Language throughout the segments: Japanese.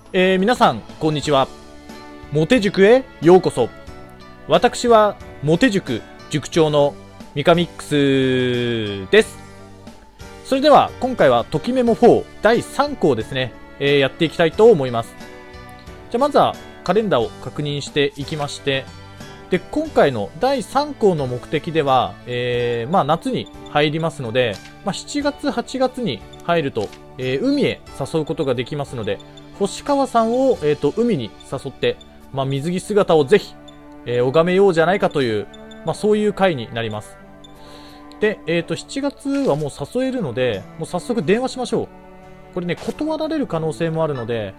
皆さんこんにちは。モテ塾へようこそ。私はモテ塾塾長のミカミックスです。それでは今回はときメモ4第3項ですね、やっていきたいと思います。じゃあまずはカレンダーを確認していきまして、で今回の第3項の目的では、夏に入りますので、7月8月に入ると、海へ誘うことができますので、星川さんを、海に誘って、水着姿をぜひ、拝めようじゃないかという、そういう回になります。で、7月はもう誘えるので、もう早速電話しましょう。これね、断られる可能性もあるので、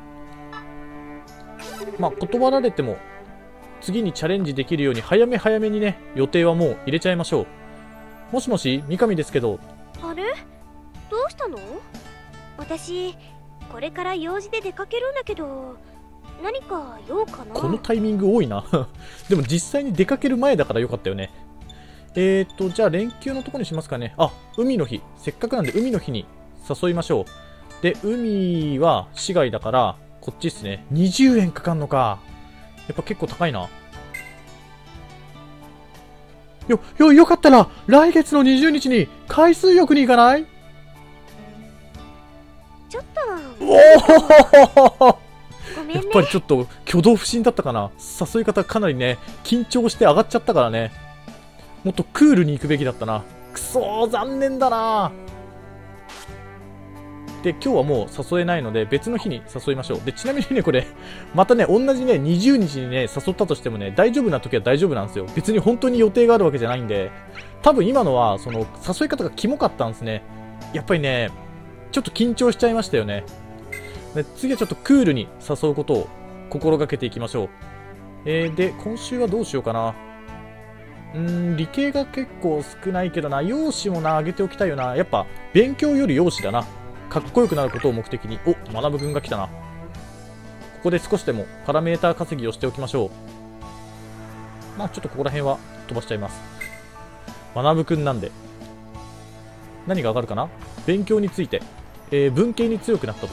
断られても、次にチャレンジできるように早め早めにね、予定はもう入れちゃいましょう。もしもし、三上ですけど。 あれ？どうしたの？私、これから用事で出かけるんだけど、何か用かな？ このタイミング多いな。でも実際に出かける前だからよかったよね。じゃあ連休のとこにしますかね。あ、海の日。せっかくなんで海の日に誘いましょう。で、海は市外だから、こっちっすね。20円かかんのか。やっぱ結構高いな。よかったら、来月の20日に海水浴に行かない？ ちょっと。 おおごめんね。 やっぱりちょっと挙動不審だったかな。誘い方かなりね、緊張して上がっちゃったからね。もっとクールに行くべきだったな。くそー、残念だな。で、今日はもう誘えないので、別の日に誘いましょう。で、ちなみにね、これ、またね、同じね、20日にね、誘ったとしてもね、大丈夫な時は大丈夫なんですよ。別に本当に予定があるわけじゃないんで、多分今のは、その、誘い方がキモかったんですね。やっぱりね、ちょっと緊張しちゃいましたよね。で、次はちょっとクールに誘うことを心がけていきましょう。で、今週はどうしようかな。理系が結構少ないけどな、容姿もな、上げておきたいよな。やっぱ、勉強より容姿だな。かっこよくなることを目的に。お、学くんが来たな。ここで少しでもパラメーター稼ぎをしておきましょう。ちょっとここら辺は飛ばしちゃいます。学くんなんで。何が上がるかな？勉強について。文系に強くなったと。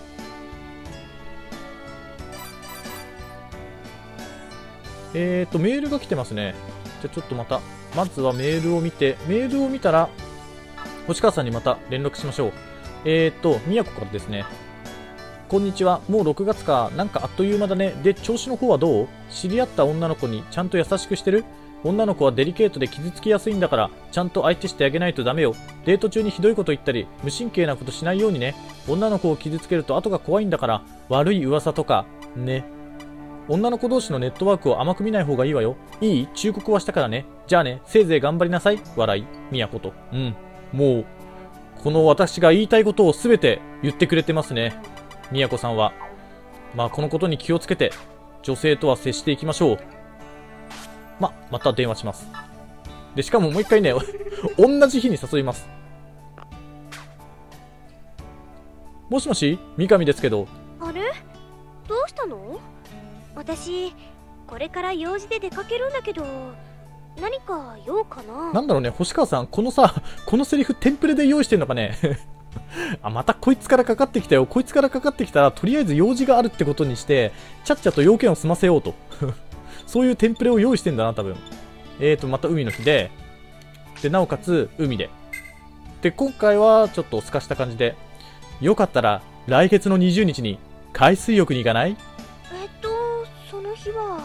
メールが来てますね。じゃあちょっとまずはメールを見て、メールを見たら、星川さんにまた連絡しましょう。宮古からですね。こんにちは。もう6月か。なんかあっという間だね。で、調子の方はどう？知り合った女の子にちゃんと優しくしてる？女の子はデリケートで傷つきやすいんだから、ちゃんと相手してあげないとダメよ。デート中にひどいこと言ったり、無神経なことしないようにね。女の子を傷つけると後が怖いんだから、悪い噂とか、ね。女の子同士のネットワークを甘く見ない方がいいわよ。いい？忠告はしたからね。じゃあね、せいぜい頑張りなさい。笑い。宮古と。もう、この私が言いたいことをすべて言ってくれてますね。宮古さんは。このことに気をつけて、女性とは接していきましょう。また電話します。で、しかももう一回ね、同じ日に誘います。もしもし、三上ですけど。 あれ？どうしたの？私、これから用事で出かけるんだけど、何か用かな？ なんだろうね、星川さん、このセリフテンプレで用意してんのかね。またこいつからかかってきたよ。こいつからかかってきたら、とりあえず用事があるってことにして、ちゃっちゃと要件を済ませようと。そういうテンプレを用意してんだな、多分。また海の日で、なおかつ、海で。で、今回は、ちょっと透かした感じで、よかったら、来月の20日に、海水浴に行かない？ その日は、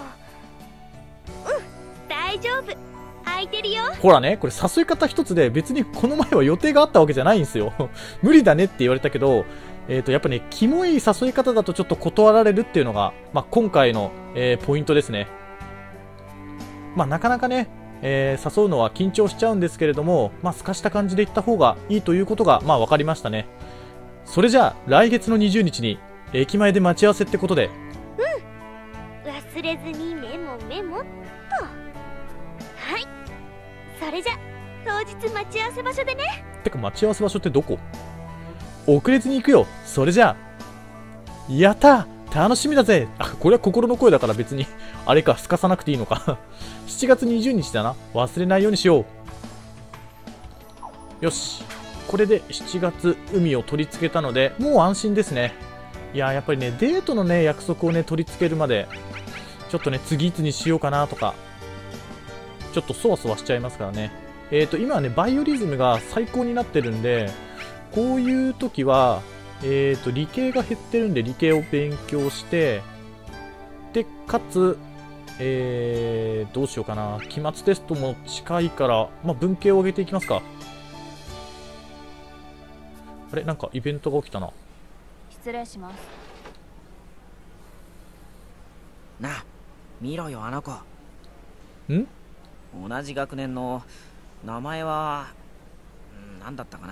大丈夫。空いてるよ。 ほらね、これ誘い方一つで別にこの前は予定があったわけじゃないんですよ。無理だねって言われたけど、やっぱね、キモい誘い方だとちょっと断られるっていうのが、今回の、ポイントですね。なかなかね、誘うのは緊張しちゃうんですけれども、透かした感じで行った方がいいということが、分かりましたね。それじゃあ、来月の20日に、駅前で待ち合わせってことで。 忘れずにメモっと。はい。それじゃ、当日待ち合わせ場所でね。 てか待ち合わせ場所ってどこ？遅れずに行くよ。それじゃあ。やったー、楽しみだぜ。これは心の声だから別に、あれか、すかさなくていいのか。7月20日だな。忘れないようにしよう。よし。これで7月海を取り付けたので、もう安心ですね。 いやー、やっぱりね、デートのね、約束をね、取り付けるまで、ちょっとね、次いつにしようかなとか、ちょっとそわそわしちゃいますからね。今はね、バイオリズムが最高になってるんで、こういう時は、理系が減ってるんで、理系を勉強して、で、かつ、どうしようかな。期末テストも近いから、まあ、文系を上げていきますか。あれ、なんかイベントが起きたな。 失礼します。 なあ、見ろよあの子。 ん？ 同じ学年の名前は何だったかな。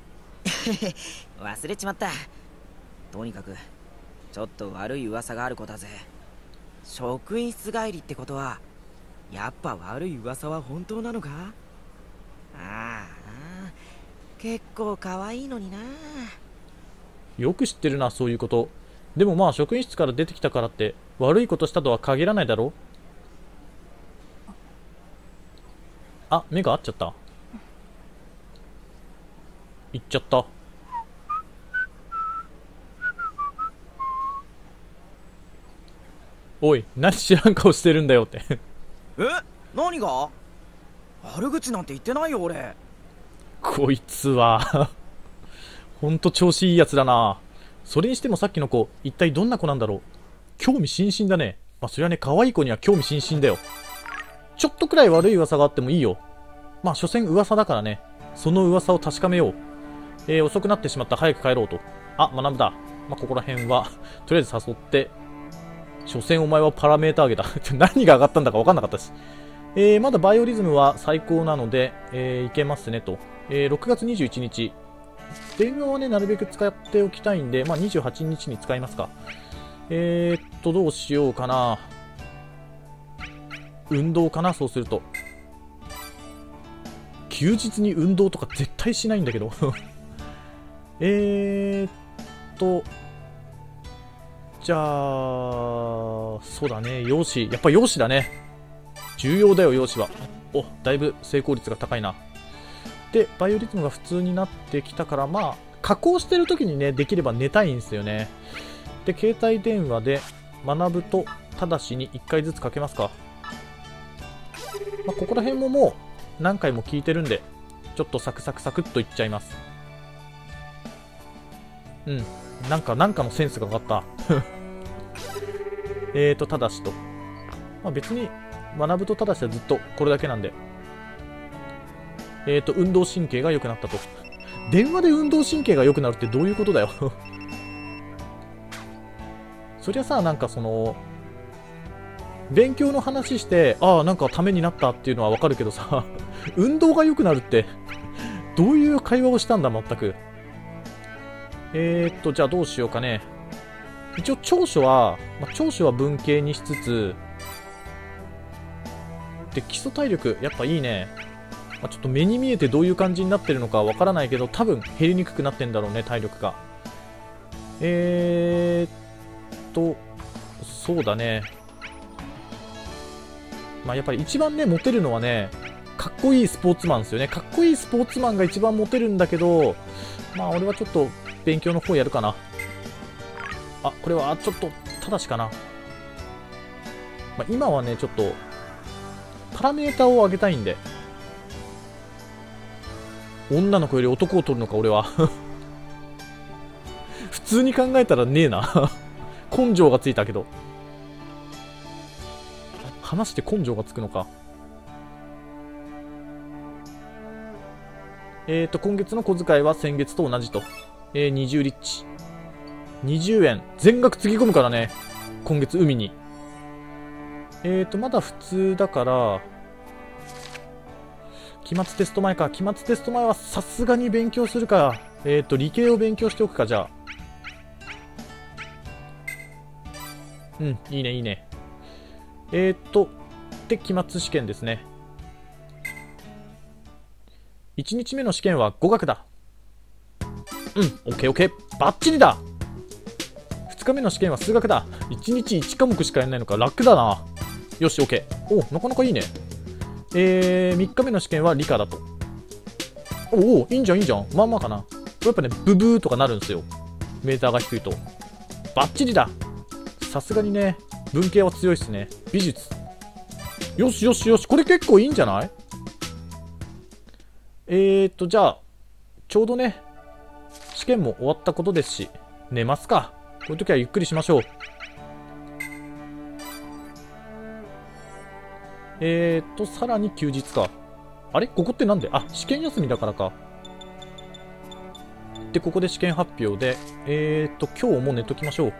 忘れちまった。とにかくちょっと悪い噂がある子だぜ。職員室帰りってことはやっぱ悪い噂は本当なのか？ああ、結構可愛いのにな。 よく知ってるな、そういうこと。でもまあ、職員室から出てきたからって悪いことしたとは限らないだろ。あ、目が合っちゃった。行っちゃった。おい、何知らん顔してるんだよって何が？悪口なんて言ってないよ俺。 こいつはほんと調子いいやつだな。それにしてもさっきの子、一体どんな子なんだろう。興味津々だね。まあそりゃね、可愛い子には興味津々だよ。ちょっとくらい悪い噂があってもいいよ。まあ所詮噂だからね、その噂を確かめよう。遅くなってしまった。早く帰ろうと。あ、学ぶだ。まあここら辺はとりあえず誘って、所詮お前はパラメータ上げた何が上がったんだか分かんなかったし。まだバイオリズムは最高なので、いけますねと。6月21日。電話はね、なるべく使っておきたいんで、まあ、28日に使いますか。どうしようかな。運動かな、そうすると。休日に運動とか絶対しないんだけど。じゃあ、そうだね、容姿。やっぱ容姿だね。重要だよ、容姿は。お、だいぶ成功率が高いな。で、バイオリズムが普通になってきたから、まあ、加工してる時にね、できれば寝たいんですよね。で、携帯電話で、学ぶと、ただしに1回ずつかけますか。まあ、ここら辺ももう、何回も聞いてるんで、ちょっとサクサクサクっといっちゃいます。うん。なんかのセンスが上がった。ただしと。まあ、別に、学ぶとただしはずっとこれだけなんで。運動神経が良くなったと。電話で運動神経が良くなるってどういうことだよそりゃさ、なんかその、勉強の話して、ああ、なんかためになったっていうのはわかるけどさ、運動が良くなるって、どういう会話をしたんだ、全く。じゃあどうしようかね。一応長所は文系にしつつ、で、基礎体力、やっぱいいね。まあ、ちょっと目に見えてどういう感じになってるのかわからないけど、多分減りにくくなってんだろうね、体力が。そうだね。まあやっぱり一番ね、モテるのはね、かっこいいスポーツマンですよね。かっこいいスポーツマンが一番モテるんだけど、まあ俺はちょっと勉強の方やるかな。あ、これはちょっと、ただしかな。まあ今はね、ちょっと、パラメータを上げたいんで。女の子より男を取るのか、俺は。普通に考えたらねえな。根性がついたけど。話して根性がつくのか。今月の小遣いは先月と同じと。20リッチ。20円。全額つぎ込むからね。今月海に。まだ普通だから、期末テスト前か。期末テスト前はさすがに勉強するか。理系を勉強しておくか、じゃあ。うん、いいね、いいね。で、期末試験ですね。1日目の試験は語学だ。うん、オッケーオッケー。バッチリだ。2日目の試験は数学だ。1日1科目しかやんないのか。楽だな。よし、オッケー。お、なかなかいいね。3日目の試験は理科だと。おお、いいんじゃん、いいんじゃん。まあまあかな。これやっぱね、ブブーとかなるんですよ。メーターが低いと。 バッチリだ。さすがにね、文系は強いっすね。美術。よしよしよし、これ結構いいんじゃない？じゃあ、ちょうどね、試験も終わったことですし、寝ますか。こういう時はゆっくりしましょう。さらに休日か。あれここってなんで？あ、試験休みだからか。で、ここで試験発表で、今日も寝ときましょう。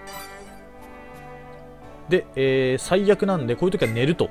で、最悪なんで、こういう時は寝ると。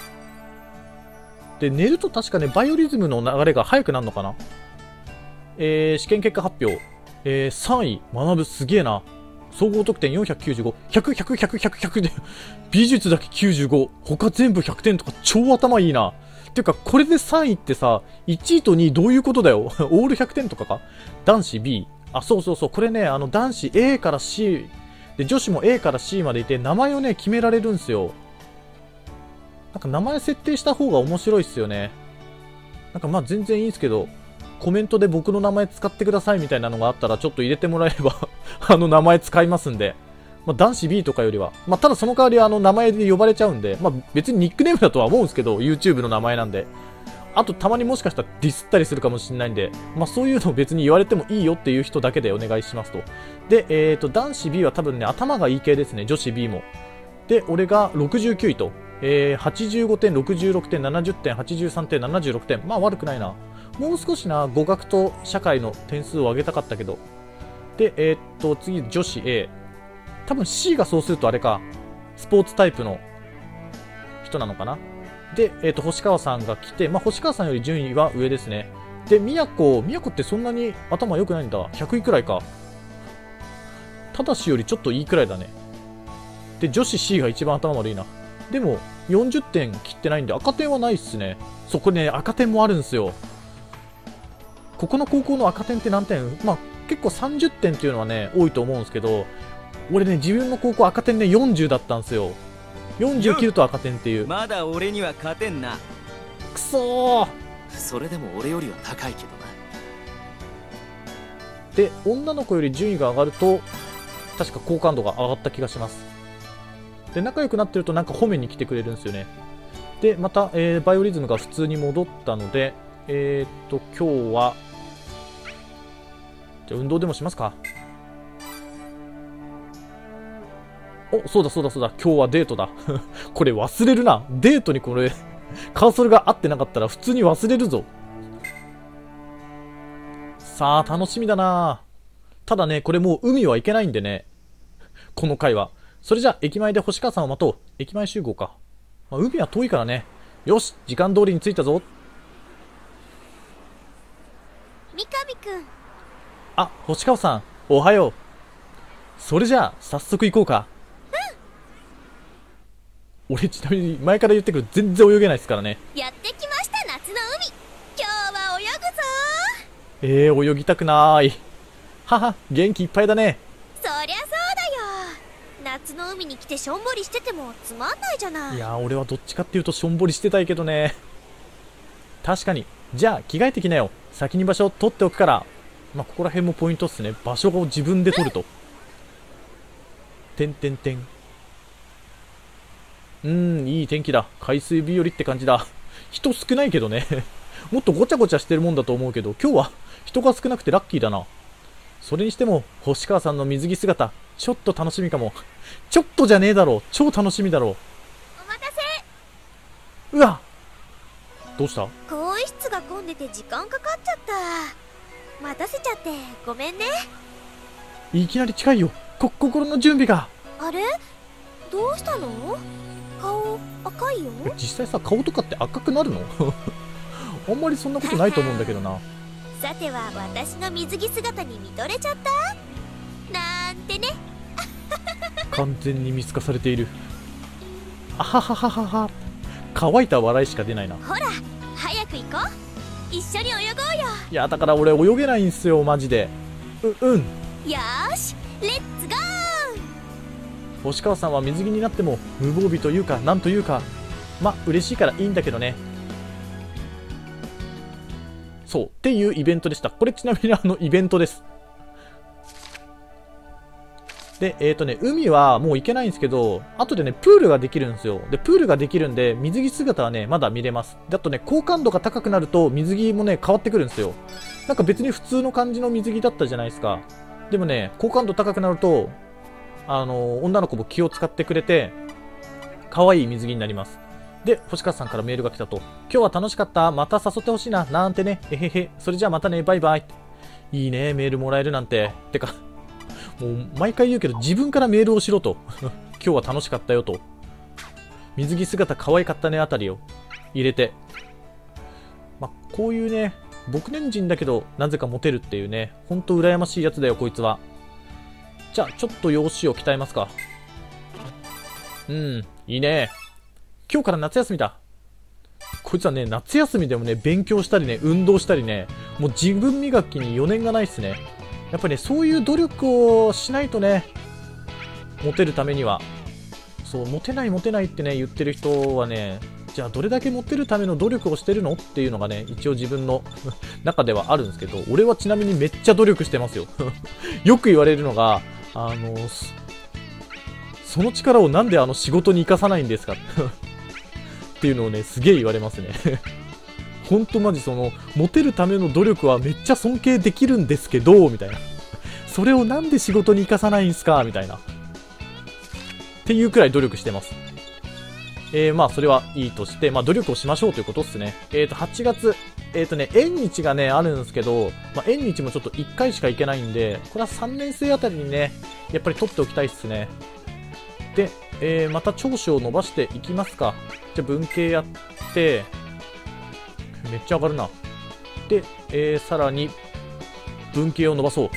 で、寝ると確かね、バイオリズムの流れが速くなるのかな。試験結果発表。3位、学ぶ、すげえな。総合得点495、100、100、100、100、100で、美術だけ95、他全部100点とか超頭いいな。ていうか、これで3位ってさ、1位と2位どういうことだよ。オール100点とかか。男子 B。あ、そうそうそう。これね、男子 A から C、で、女子も A から C までいて、名前をね、決められるんすよ。なんか名前設定した方が面白いっすよね。なんかまあ全然いいんすけど、コメントで僕の名前使ってくださいみたいなのがあったらちょっと入れてもらえれば名前使いますんで。まあ、男子 B とかよりは。まあ、ただその代わり名前で呼ばれちゃうんで、まあ、別にニックネームだとは思うんですけど、YouTube の名前なんで。あとたまにもしかしたらディスったりするかもしれないんで、まあ、そういうの別に言われてもいいよっていう人だけでお願いしますと。で、男子 B は多分ね、頭がいい系ですね。女子 B も。で、俺が69位と。85点、66点、70点、83点、76点。まあ悪くないな。もう少しな、語学と社会の点数を上げたかったけど。で、次、女子 A。多分 C がそうするとあれか、スポーツタイプの人なのかな。で、星川さんが来て、まあ、星川さんより順位は上ですね。で、宮子ってそんなに頭良くないんだ。100位くらいか。ただしよりちょっといいくらいだね。で、女子 C が一番頭悪いな。でも、40点切ってないんで、赤点はないっすね。そこね、赤点もあるんですよ。ここの高校の赤点って何点？まあ、結構30点っていうのはね、多いと思うんですけど、俺ね、自分の高校赤点ね、40だったんですよ。40切ると赤点っていう。 まだ俺には勝てんな。 くそー。 それでも俺よりは高いけどな。 で、女の子より順位が上がると、確か好感度が上がった気がします。で、仲良くなってるとなんか褒めに来てくれるんですよね。で、また、バイオリズムが普通に戻ったので、今日は、じゃあ運動でもしますか。お、そうだそうだそうだ、今日はデートだ。これ忘れるな。デートにこれ、カーソルが合ってなかったら普通に忘れるぞ。さあ、楽しみだな。ただね、これもう海は行けないんでね。この回は。それじゃあ、駅前で星川さんを待とう。駅前集合か。まあ、海は遠いからね。よし、時間通りに着いたぞ。 三上くん。 あ、星川さん、おはよう。それじゃあ、早速行こうか。俺ちなみに前から言ってくる全然泳げないですからね。 やってきました夏の海。今日は泳ぐぞ。 泳ぎたくない。はは、元気いっぱいだね。 そりゃそうだよ。夏の海に来てしょんぼりしててもつまんないじゃない。 いやー、俺はどっちかっていうとしょんぼりしてたいけどね。確かに。じゃあ着替えてきなよ。先に場所を取っておくから。まあ、ここら辺もポイントっすね。場所を自分で取ると。てんてんてん。いい天気だ。海水日和って感じだ。人少ないけどね。もっとごちゃごちゃしてるもんだと思うけど、今日は人が少なくてラッキーだな。それにしても、星川さんの水着姿、ちょっと楽しみかも。ちょっとじゃねえだろう。超楽しみだろう。 お待たせ。 うわ、どうした？ 更衣室が混んでて時間かかっちゃった。待たせちゃってごめんね。 いきなり近いよ。心の準備が。 あれ？どうしたの？顔赤いよ。 実際さ、顔とかって赤くなるの？あんまりそんなことないと思うんだけどな。 さては私の水着姿に見とれちゃったなんてね。 完全に見透かされている。あははははは。乾いた笑いしか出ないな。 ほら早く行こう。一緒に泳ごうよ。 いや、だから俺泳げないんすよ、マジで。よーし、レッツゴー。 星川さんは水着になっても無防備というかなんというか、ま、嬉しいからいいんだけどね。そうっていうイベントでした。これちなみにイベントです。 で、海はもう行けないんですけど、後でね、プールができるんですよ。で、プールができるんで、水着姿はね、まだ見れます。で、あとね、好感度が高くなると、水着もね、変わってくるんですよ。なんか別に普通の感じの水着だったじゃないですか。でもね、好感度高くなると、女の子も気を使ってくれて、可愛い水着になります。で、星川さんからメールが来たと。今日は楽しかった。また誘ってほしいな。なんてね。えへへ。それじゃあまたね。バイバイ。いいね。メールもらえるなんて。てか、もう毎回言うけど自分からメールをしろと。今日は楽しかったよと。水着姿可愛かったねあたりを入れて。まあ、こういうね、僕年人だけどなぜかモテるっていうね、ほんと羨ましいやつだよこいつは。じゃあちょっと容姿を鍛えますか。いいね。今日から夏休みだ。こいつはね、夏休みでもね、勉強したりね、運動したりね、もう自分磨きに余念がないっすね。やっぱりね、そういう努力をしないとね、モテるためには。そう、モテないモテないってね、言ってる人はね、じゃあどれだけモテるための努力をしてるのっていうのがね、一応自分の中ではあるんですけど、俺はちなみにめっちゃ努力してますよ。よく言われるのが、その力をなんで仕事に生かさないんですかっていうのをね、すげえ言われますね。ほんとマジモテるための努力はめっちゃ尊敬できるんですけど、みたいな。それをなんで仕事に生かさないんすかみたいな。っていうくらい努力してます。まあそれはいいとして、まあ努力をしましょうということっすね。8月、縁日がね、あるんですけど、まあ縁日もちょっと1回しか行けないんで、これは3年生あたりにね、やっぱり取っておきたいっすね。で、また長所を伸ばしていきますか。じゃあ文系やって、めっちゃ上がるな。で、さらに、文系を伸ばそう。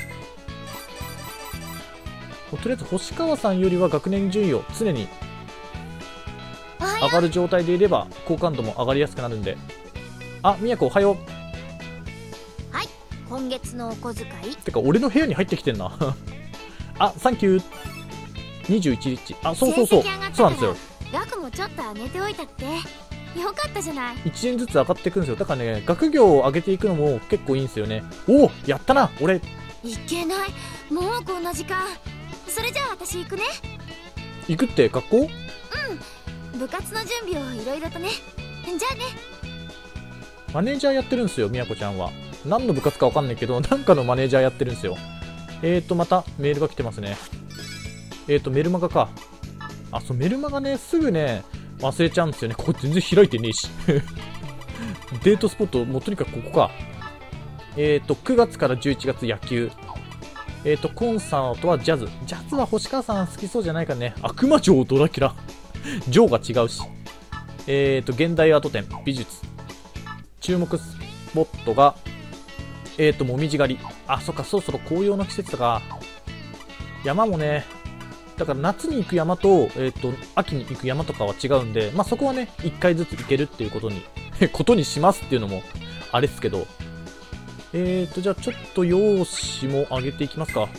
とりあえず星川さんよりは学年順位を常に上がる状態でいれば好感度も上がりやすくなるんで。あ、みやこおはよう。 はい、今月のお小遣い。 てか俺の部屋に入ってきてんな。あ、サンキュー。21リッチ。あ、そうそうそう。そうなんですよ。 額もちょっと上げておいたって。よかったじゃない。 1円ずつ上がっていくんですよ。だからね、学業を上げていくのも結構いいんですよね。おお、やったな俺。 いけない、もうこんな時間。それじゃあ私行くね。 行くって学校？ うん、部活の準備をいろいろとね。じゃあね。 マネージャーやってるんですよ、みやこちゃんは。何の部活かわかんないけど、なんかのマネージャーやってるんですよ。またメールが来てますね。メルマガか。あ、そう、メルマガね、すぐね、忘れちゃうんですよね。ここ全然開いてねえし。デートスポット、もうとにかくここか。9月から11月野球。コンサートはジャズ。ジャズは星川さん好きそうじゃないかね。悪魔城ドラキュラ。城が違うし。現代アート展、美術。注目スポットが、もみじ狩り。あ、そっか、そろそろ紅葉の季節だか。山もね、だから夏に行く山と、秋に行く山とかは違うんで、まあ、そこはね、1回ずつ行けるっていうことにしますっていうのも、あれっすけど。じゃあちょっと容姿も上げていきますか。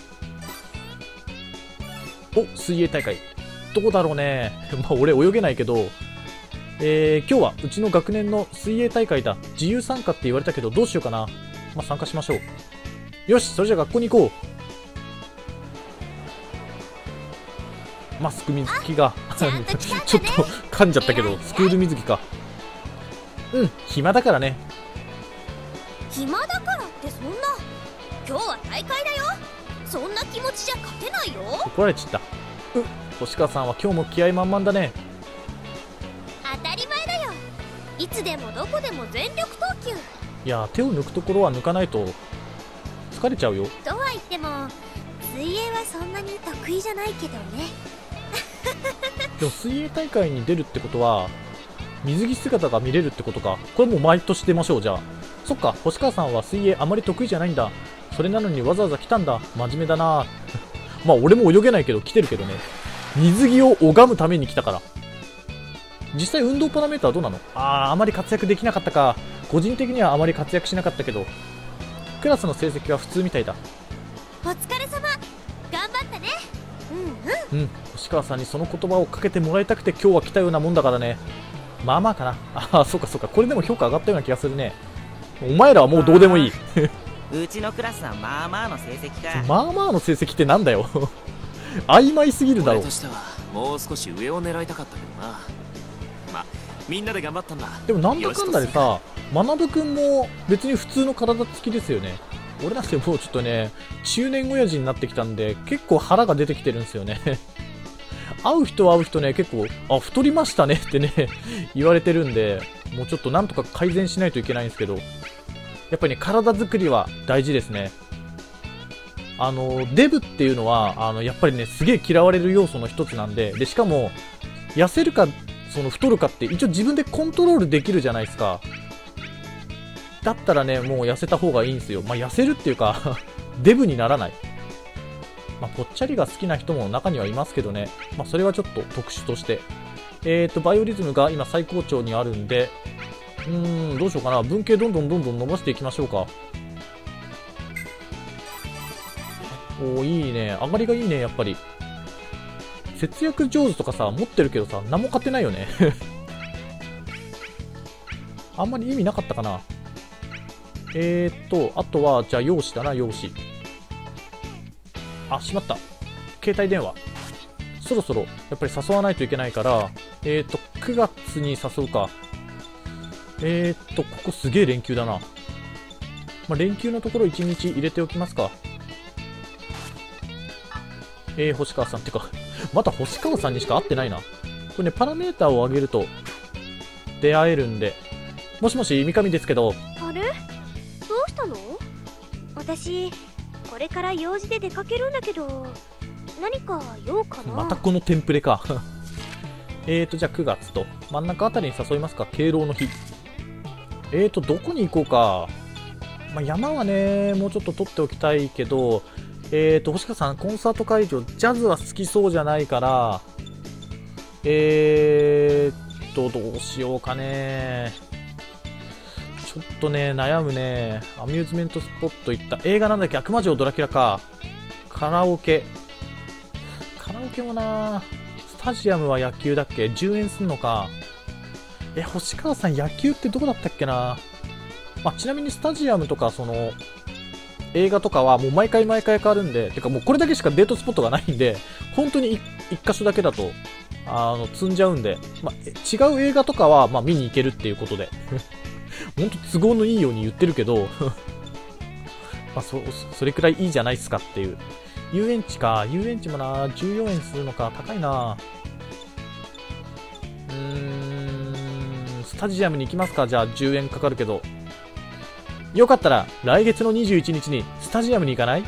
お、水泳大会。どうだろうね。まあ、俺泳げないけど、今日はうちの学年の水泳大会だ。自由参加って言われたけど、どうしようかな。まあ、参加しましょう。よし、それじゃあ学校に行こう。マスク水着がちょっと噛んじゃったけど、スクール水着か。うん、暇だからね。 暇だからってそんな。今日は大会だよ。そんな気持ちじゃ勝てないよ。 怒られちゃった。星川さんは今日も気合満々だね。 当たり前だよ。いつでもどこでも全力投球。 いや、手を抜くところは抜かないと疲れちゃうよ。 とは言っても水泳はそんなに得意じゃないけどね。 でも水泳大会に出るってことは水着姿が見れるってことか。これもう毎年出ましょう。じゃあそっか、星川さんは水泳あまり得意じゃないんだ。それなのにわざわざ来たんだ。真面目だな。まあ俺も泳げないけど来てるけどね。水着を拝むために来たから。実際運動パラメーターどうなの？あまり活躍できなかったか。個人的にはあまり活躍しなかったけど、クラスの成績は普通みたいだ。 お疲れ様。頑張ったね。 うん、星川さんにその言葉をかけてもらいたくて今日は来たようなもんだからね。まあまあかな。あ、そうかそうか。これでも評価上がったような気がするね。お前らはもうどうでもいい。 うちのクラスはまあまあの成績か。 まあまあの成績ってなんだよ。 曖昧すぎるだろう。 俺としてはもう少し上を狙いたかったけどな。ま、みんなで頑張ったんだ。 でもなんだかんだでさ、学くんも別に普通の体つきですよね。俺なんてもうちょっとね、中年親父になってきたんで、結構腹が出てきてるんですよね。会う人は会う人ね、結構、あ、太りましたねってね、言われてるんで、もうちょっとなんとか改善しないといけないんですけど、やっぱりね、体作りは大事ですね。デブっていうのは、やっぱりね、すげえ嫌われる要素の一つなんで、で、しかも、痩せるか、太るかって一応自分でコントロールできるじゃないですか。だったらね、もう痩せた方がいいんですよ。まあ、痩せるっていうか、デブにならない。まあ、ぽっちゃりが好きな人も中にはいますけどね。まあ、それはちょっと特殊として。バイオリズムが今最高潮にあるんで、どうしようかな。文系どんどん伸ばしていきましょうか。おー、いいね。上がりがいいね、やっぱり。節約上手とかさ、持ってるけどさ、何も買ってないよね。あんまり意味なかったかな。あとは、じゃあ、用紙だな、用紙。あ、しまった。携帯電話。そろそろ、やっぱり誘わないといけないから、9月に誘うか。ここすげえ連休だな。まあ、連休のところ1日入れておきますか。星川さんってか、また星川さんにしか会ってないな。これね、パラメーターを上げると、出会えるんで。もしもし、三上ですけど。 あれ？どうしたの？私、これから用事で出かけるんだけど、何か用かな？ またこのテンプレか。じゃあ9月と、真ん中あたりに誘いますか、敬老の日。どこに行こうか。まあ、山はね、もうちょっと取っておきたいけど、星川さん、コンサート会場、ジャズは好きそうじゃないから、どうしようかね。ちょっとね、悩むね。アミューズメントスポット行った。映画なんだっけ、悪魔城ドラキュラか。カラオケもな。スタジアムは野球だっけ？ 10 円すんのか。星川さん、野球ってどこだったっけな。まあ、ちなみにスタジアムとか、映画とかはもう毎回変わるんで、てかもうこれだけしかデートスポットがないんで、本当に一箇所だけだと、積んじゃうんで、まあ、違う映画とかは、まあ、見に行けるっていうことで。本当都合のいいように言ってるけど、まあ、それくらいいいじゃないっすかっていう。遊園地か。遊園地もな、14円するのか。高いな。スタジアムに行きますか。じゃあ10円かかるけど。よかったら、来月の21日にスタジアムに行かない？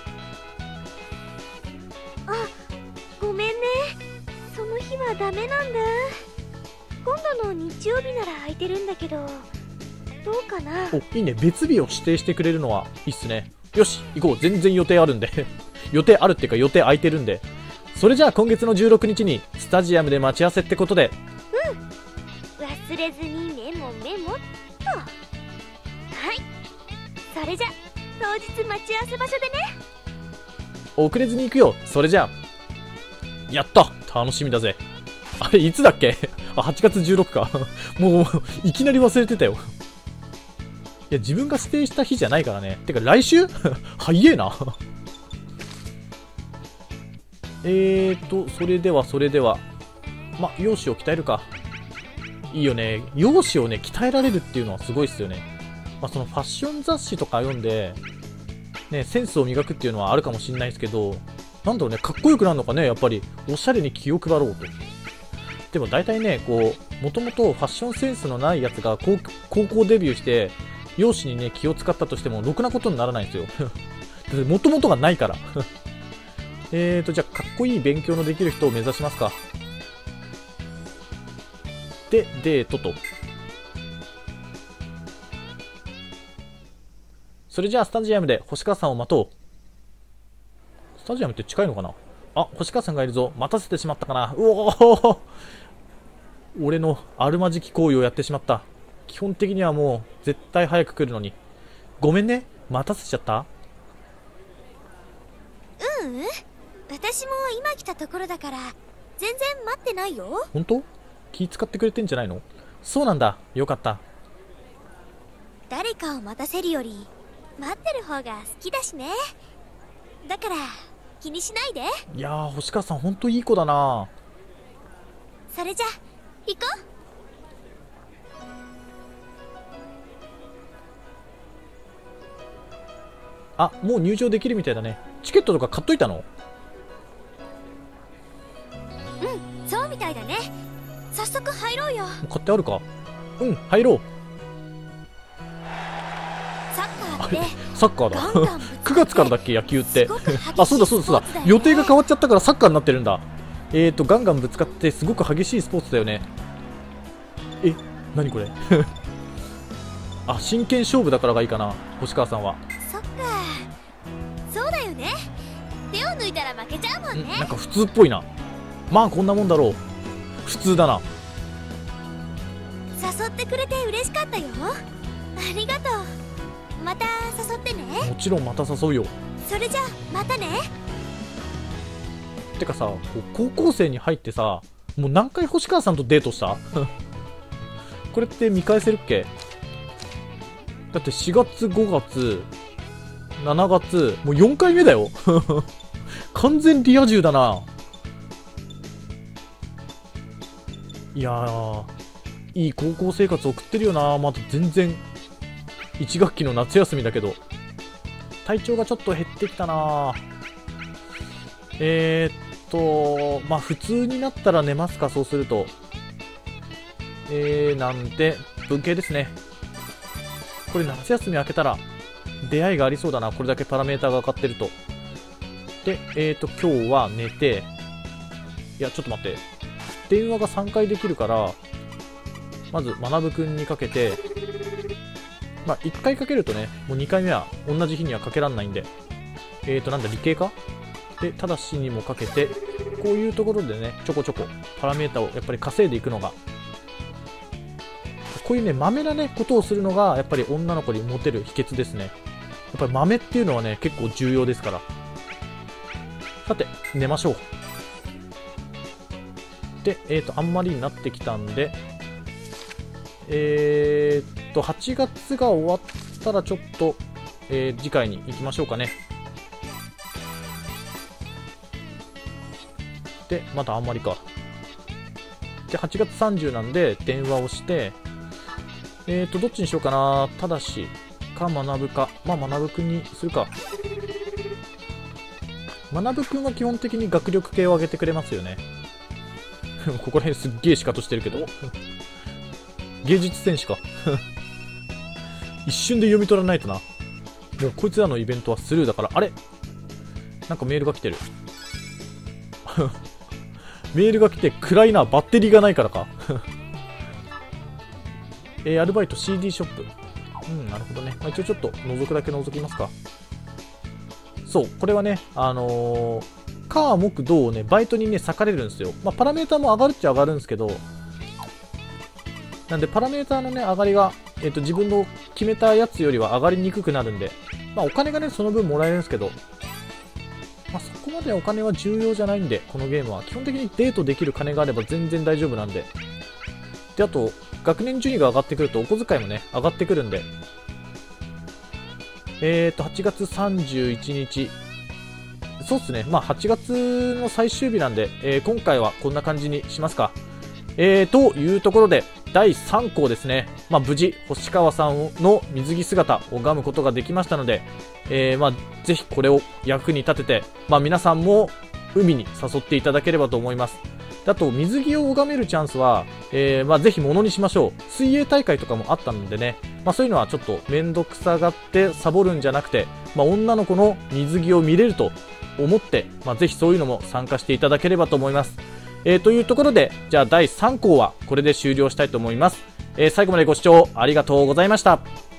あ、ごめんね。その日はダメなんだ。今度の日曜日なら空いてるんだけど、どうかな？ お、いいね。別日を指定してくれるのはいいっすね。よし、行こう。全然予定あるんで。予定あるっていうか予定空いてるんで。それじゃあ今月の16日にスタジアムで待ち合わせってことで。 忘れずにメモっと。はい。それじゃ当日待ち合わせ場所でね。 遅れずに行くよ。それじゃあ。やった！楽しみだぜ。あれ、いつだっけ？あ、8月16か。もう、いきなり忘れてたよ。いや、自分が指定した日じゃないからね。てか、来週？早えな。それでは。ま、容姿を鍛えるか。いいよね。容姿をね、鍛えられるっていうのはすごいっすよね。まあ、ファッション雑誌とか読んで、ね、センスを磨くっていうのはあるかもしれないですけど、なんだろうね、かっこよくなるのかね、やっぱり、おしゃれに気を配ろうと。でも大体ね、もともとファッションセンスのないやつが高校デビューして、容姿にね、気を使ったとしても、ろくなことにならないんですよ。もともとがないから。じゃあ、かっこいい勉強のできる人を目指しますか。で、デートと。それじゃあ、スタジアムで星川さんを待とう。スタジアムって近いのかなあ、星川さんがいるぞ。待たせてしまったかな。うおー俺のあるまじき行為をやってしまった。基本的にはもう、絶対早く来るのに。ごめんね。待たせちゃった？ 私も今来たところだから全然待ってないよ。 本当？気使ってくれてんじゃないの？そうなんだ。よかった。 誰かを待たせるより待ってる方が好きだしね。だから気にしないで。 いやー、星川さんほんといい子だな。 それじゃ行こう。 あ、もう入場できるみたいだね。チケットとか買っといたの？ うん、そうみたいだね。早速入ろうよ。 買ってあるか？うん、入ろう。 サッカーってサッカーだ。 ガンガンぶつかって 9月からだっけ、野球ってすごく激しいあ、そうだそうだそうだスポーツだよね。 予定が変わっちゃったからサッカーになってるんだ。ガンガンぶつかってすごく激しいスポーツだよね。え、何これあ、真剣勝負だからがいいかな、星川さんは。 そっか、そうだよね。手を抜いたら負けちゃうもんね。 なんか普通っぽいな。まあこんなもんだろう。普通だな。 誘ってくれて嬉しかったよ。ありがとう。また誘ってね。 もちろんまた誘うよ。 それじゃあまたね。 てかさ、こう高校生に入ってさ、もう何回星川さんとデートしたこれって見返せるっけ？だって4月、5月、7月、もう4回目だよ。完全リア充だな。いやー、いい高校生活送ってるよな。まだ全然1学期の夏休みだけど、体調がちょっと減ってきたな。まあ普通になったら寝ますか、そうすると。なんで文系ですね。これ夏休み明けたら出会いがありそうだな。これだけパラメーターが上がってると。で、今日は寝て、いやちょっと待って、電話が3回できるから、まず学くんにかけて、まあ1回かけるとね、もう2回目は同じ日にはかけらんないんで、なんだ理系かで、ただしにもかけて、こういうところでね、ちょこちょこパラメータをやっぱり稼いでいくのが、こういうね、豆なね、ことをするのが、やっぱり女の子にモテる秘訣ですね。やっぱり豆っていうのはね、結構重要ですから。さて、寝ましょう。で、あんまりになってきたんで、8月が終わったらちょっと、次回に行きましょうかね。で、まだあんまりか。で、8月30なんで、電話をして、どっちにしようかな。ただし、か、学か。まあ、学くんにするか。学くんは基本的に学力系を上げてくれますよね。ここら辺すっげえシカトしてるけど。芸術戦士か。一瞬で読み取らないとな。もうこいつらのイベントはスルーだから。あれなんかメールが来てる。メールが来て暗いな。バッテリーがないからか。アルバイト CD ショップ。なるほどね。まあ、一応ちょっと覗くだけ覗きますか。そう、これはね、火、木、土をね、バイトにね、割かれるんですよ。まあ、パラメーターも上がるっちゃ上がるんですけど、なんで、パラメーターのね、上がりが、自分の決めたやつよりは上がりにくくなるんで、まあ、お金がね、その分もらえるんですけど、まあ、そこまでお金は重要じゃないんで、このゲームは。基本的にデートできる金があれば全然大丈夫なんで。で、あと、学年順位が上がってくるとお小遣いもね、上がってくるんで。8月31日。そうっすね。まあ、8月の最終日なんで、今回はこんな感じにしますか。というところで、第3項ですね。まあ、無事、星川さんの水着姿を拝むことができましたので、まあ、ぜひこれを役に立てて、まあ、皆さんも海に誘っていただければと思います。あと、水着を拝めるチャンスは、まあ、ぜひものにしましょう。水泳大会とかもあったのでね、まあ、そういうのはちょっとめんどくさがってサボるんじゃなくて、まあ、女の子の水着を見れると思って、まあ、ぜひそういうのも参加していただければと思います。というところで、じゃあ第3項はこれで終了したいと思います。最後までご視聴ありがとうございました。